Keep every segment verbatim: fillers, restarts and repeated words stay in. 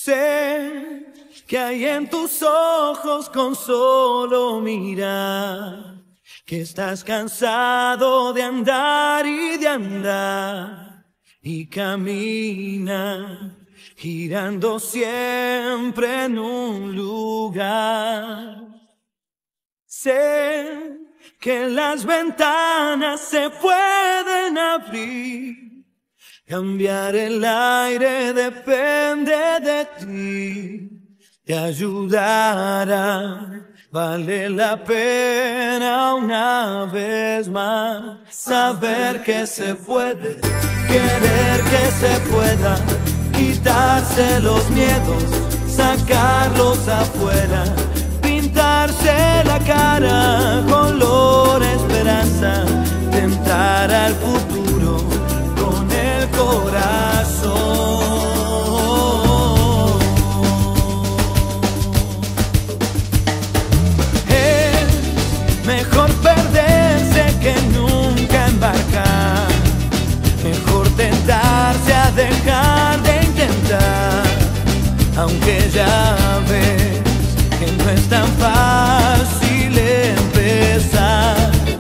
Sé que hay en tus ojos con solo mirar, que estás cansado de andar y de andar, y camina girando siempre en un lugar. Sé que las ventanas se pueden abrir, cambiar el aire depende de ti, te ayudará. Vale la pena una vez más saber que se puede, querer que se pueda, quitarse los miedos, sacarlos afuera, pintarse la cara color esperanza, tentar al futuro con el corazón. Mejor perderse que nunca embarcar, mejor tentarse a dejar de intentar, aunque ya ves que no es tan fácil empezar.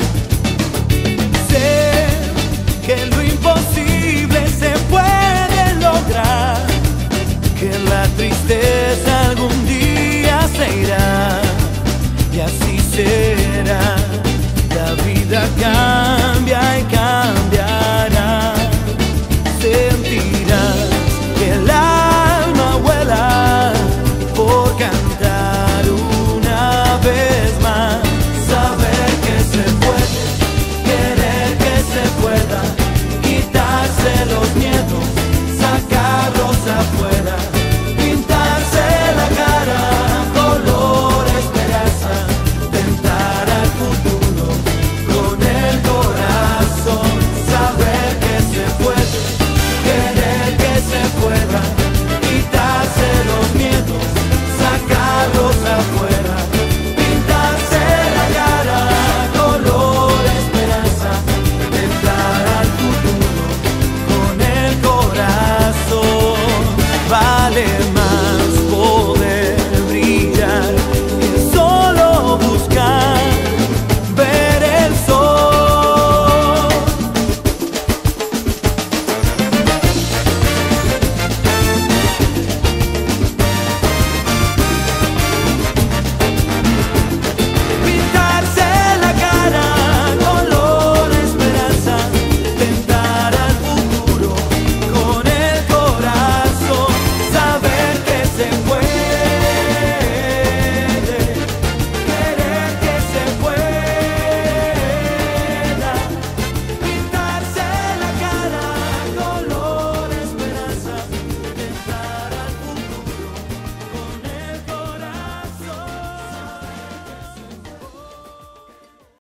Sé que lo imposible se puede lograr, que la tristeza algún día se irá, y así será. La vida cambia y cambiará. Sentirás que el alma vuela por cantar una vez más. Saber que se puede, querer que se pueda, quitarse los miedos, sacarlos afuera, pintarse la cara color esperanza, tentar al futuro con el corazón. Saber que se puede, querer que se pueda, quitarse los miedos, sacarlos afuera, pintarse la cara color esperanza, tentar al futuro con el corazón. Vale